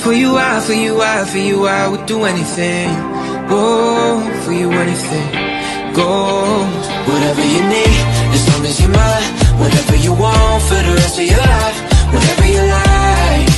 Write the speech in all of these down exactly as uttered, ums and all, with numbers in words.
For you I, for you I, for you I would do anything. Oh, for you anything goes. Whatever you need, as long as you're mine. Whatever you want for the rest of your life. Whatever you like.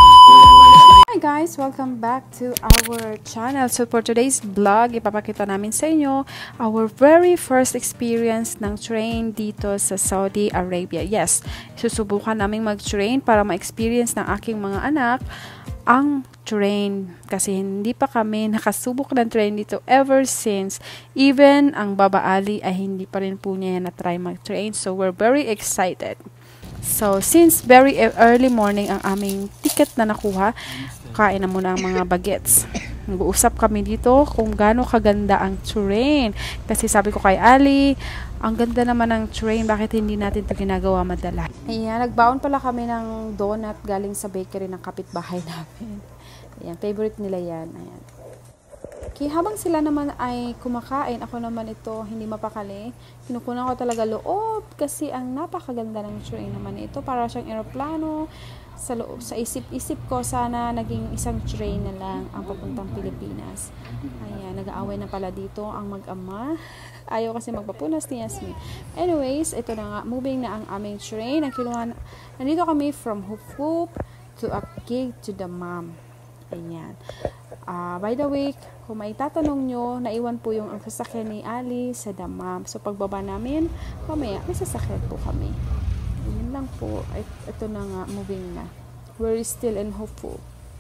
Hi guys! Welcome back to our channel. So for today's vlog, ipapakita namin sa inyo our very first experience ng train dito sa Saudi Arabia. Yes, susubukan namin mag-train para ma-experience ng aking mga anak ang train. Kasi hindi pa kami nakasubok ng train dito ever since. Even ang Baba Ali ay hindi pa rin po niya na-try mag-train. So we're very excited. So since very early morning ang aming ticket na nakuha, kain na muna ang mga bagets. Nag-uusap kami dito kung gaano kaganda ang train. Kasi sabi ko kay Ali, ang ganda naman ng train, bakit hindi natin ito ginagawa madalas? Ayan, nagbaon pala kami ng donut galing sa bakery ng kapitbahay namin. Ayan, favorite nila yan. Ayan. Okay, habang sila naman ay kumakain, ako naman ito hindi mapakali. Kinukunan ko talaga loob kasi ang napakaganda ng train naman ito. Para siyang eroplano. Sa, loob, sa isip-isip ko, sana naging isang train na lang ang papuntang Pilipinas. Ayan, nag-aaway na pala dito ang mag-ama. Ayaw kasi magpapunas ni Yasmin. Anyways, ito na nga, moving na ang aming train. Ang kinuha, nandito kami from Hufwuf to Abqaiq to Dammam. Ayan. Uh, by the way, kung may tatanong nyo, naiwan po yung ang sasakyan ni Ali sa Dammam. So, pagbaba namin, mamaya, may sasakyan po kami. Yun lang po. Ito na nga, moving na. We're still in Hufwuf.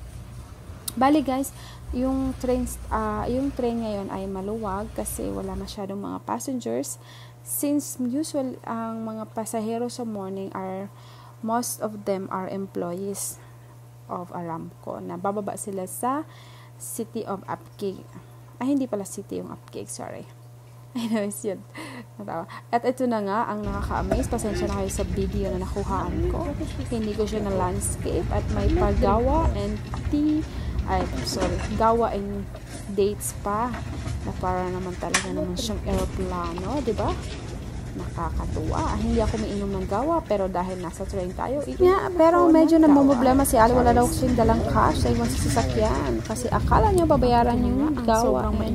Bali guys, yung train, uh, yung train ngayon ay maluwag kasi wala masyadong mga passengers. Since usual ang mga pasahero sa morning are, most of them are employees of Aramco. Na bababa sila sa city of Abqaiq. Ay, hindi pala city yung Abqaiq, sorry. Anyways, yun. At ito na nga ang nakaka-amaze. Pasensya na kayo sa video na nakuhaan ko. Hindi ko siya na landscape at may pagawa and tea. Ay, sorry. Gawa and dates pa. Na para naman talaga naman siyang aeroplano. Diba? Nakakatuwa. Hindi ako mainom ng gawa pero dahil nasa train tayo. Yeah, pero medyo namumblema si Ali. Wala daw kasing dalang cash sa iwan sa sasakyan. Kasi akala niya babayaran yung gawa and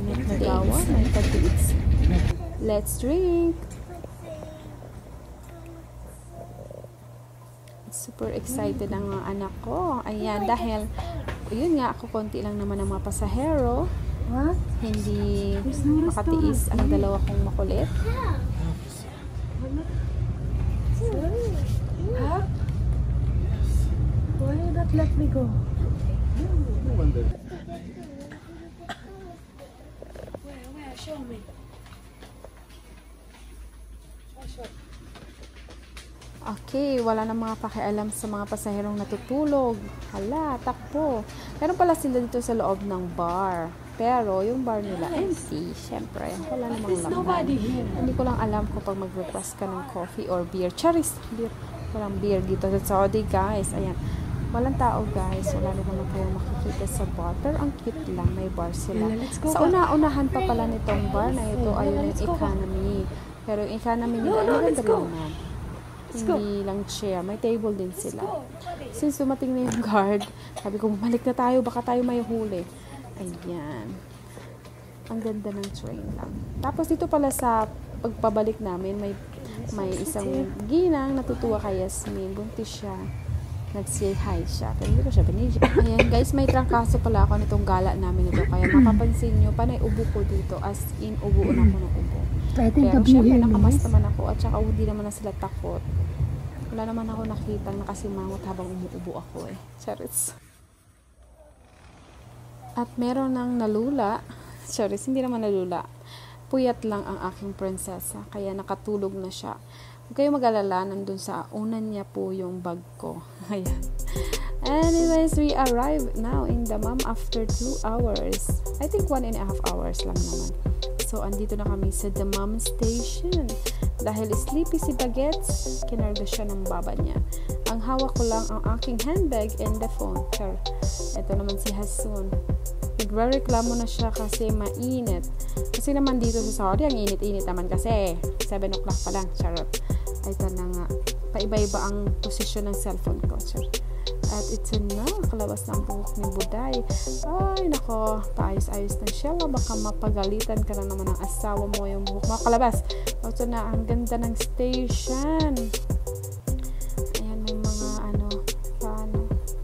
dates. Let's drink. Super excited ang mga anak ko. Ayan, dahil yun nga, ako konti lang naman ang mga pasahero. What? Hindi makatiis ang dalawa kong makulit. Sorry. Huh? Why you not let me go? No wonder. Where, where? Show me. Okay, wala na mga pakialam sa mga pasaherong natutulog. Hala, takbo. Meron pala sila dito sa loob ng bar. Pero yung bar nila empty. Siyempre, wala namang laman. Hindi ko lang alam kung pag mag-request ka ng coffee or beer. Charis, beer. Walang beer dito sa Saudi, guys. Ayan. Walang tao, guys. Wala naman kayong makikita sa bar. Pero ang cute lang. May bar sila. Sa una-unahan pa pala nitong bar na ito ay yung economy. Pero yung economy nila, ay maganda naman. Hindi lang chair. May table din sila. Since dumating na yung guard, sabi ko, bumalik na tayo. Baka tayo may huli. Ayan. Ang ganda ng train lang. Tapos dito pala sa pagpabalik namin, may may isang ginang natutuwa kay Yasmin. Buntis siya. Nag-say hi siya. Pero hindi ko siya binigyan. Ayan guys, may trangkaso pala ako nitong gala namin ito. Kaya mapapansin nyo, panay ubo ko dito. As in, ubuon ako ng ubo. Pero syempre, nakamas naman ako. At saka hindi naman na sila takot. Wala naman ako nakita nakasimangot habang umuubo ako eh. Charis. At meron ng nalula. Charis, hindi naman nalula. Puyat lang ang aking prinsesa. Kaya nakatulog na siya. Huwag kayong mag-alala. Nandun sa unan niya po yung bag ko. Ayan. Anyways, we arrived now in Dammam after two hours. I think one and a half hours lang naman. So, andito na kami sa Dammam Station. Dahil sleepy si Bagets, kinarga siya ng baba niya. Ang hawak ko lang ang aking handbag and the phone. Char. Ito naman si Hasun. Nagre-reklamo na siya kasi mainit. Kasi naman dito sa Saudi, ang init-init naman kasi. seven o'clock pa lang. Charot. Ito na nga. Paiba-iba ang posisyon ng cellphone ko. Charot. At ito na, kalabas ng buhok ni Buday. Ay, nako, paayos-ayos na siya. Baka mapagalitan ka na naman ng asawa mo yung buhok mo. Kalabas. Ito na, ang ganda ng station. Ayan, may mga ano, paano,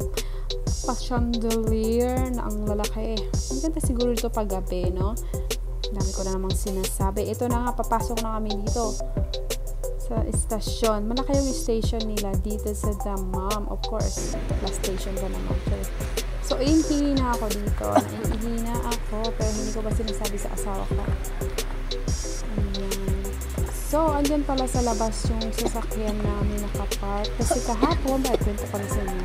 pa-chandelier na ang lalaki. Ang ganda siguro dito pag gabi, no? Dami ko na namang sinasabi. Ito na nga, papasok na kami dito sa istasyon. Malaki yung station nila dito sa Dammam. Of course, plus station ba naman ito. So, ihina ako dito. Ihina ako, pero hindi ko ba sinasabi sa asawa ko. Ayan. So, andyan pala sa labas yung sasakyan namin nakapark. Kasi kahapon, bakit kwento ko na sa inyo.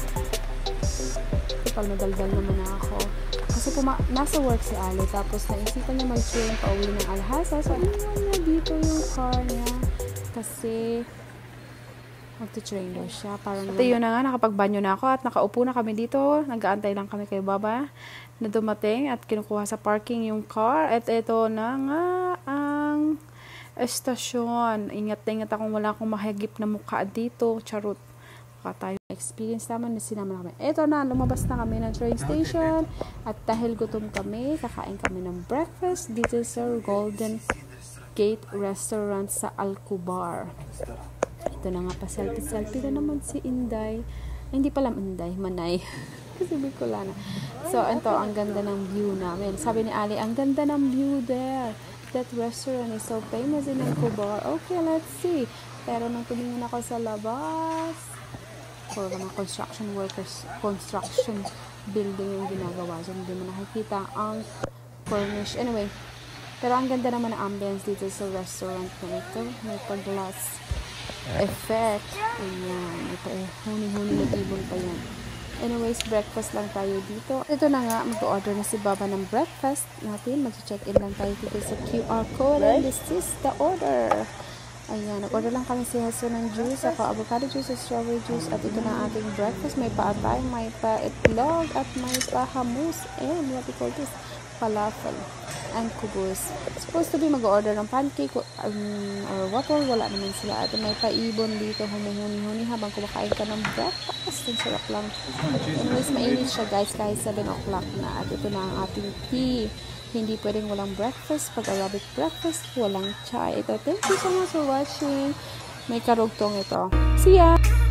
Kapal madaldal naman ako. Kasi puma nasa work si Ali, tapos naisipan niya mag-train pa uwi ng Alhasa. So, iniwan niya dito yung car niya. Kasi mag-train daw siya. Parang at yun na nga, nakapagbanyo na ako at nakaupo na kami dito. Nag-aantay lang kami kay Baba na dumating at kinukuha sa parking yung car. At ito na nga ang estasyon. Ingat na ingat akong wala akong mahigip na mukha dito. Charot. Baka tayo experience naman na sinama na kami. Ito na, lumabas na kami ng train station. At dahil gutom kami, kakain kami ng breakfast dito sa Golden Gate Restaurant sa Alcobar. Ito na nga pa, selfie-selfie na naman si Inday. Ay, hindi pala Inday, Manay. Kasi Bicolana. So, ito, ang ganda ng view namin. Sabi ni Ali, ang ganda ng view there. That restaurant is so famous in Alcobar. Okay, let's see. Pero nung tumingin ako sa labas, puro mga construction workers, construction building yung ginagawa. So, hindi mo nakikita ang furnish. Anyway, pero ang ganda naman ang ambience dito sa restaurant na ito. May pag-glass effect. Ayan. Ito eh. Huni-huni na ibon pa yan. Anyways, breakfast lang tayo dito. Ito na nga, mag-order na si Baba ng breakfast natin. Mag-check-in lang tayo dito sa Q R code. And this is the order. Ayan. Nag-order lang kami si Haso ng juice. Ako, avocado juice at strawberry juice. At ito na ating breakfast. May paatay, may pa-itlog, at may pa-hamus. And what we call this? Falafel and kubus. Supposed to be mag-order ng pancake um, or waffle. Wala naman sila. At may paibon dito. Humuhuni-huni habang kumakain ka ng breakfast. Ang sarap lang. Anyways, mainit siya guys kahit seven o'clock na. At ito na ang ating tea. Hindi pwedeng walang breakfast. Pag Arabic breakfast, walang chai. Ito, thank you so much for watching. May karugtong ito. See ya!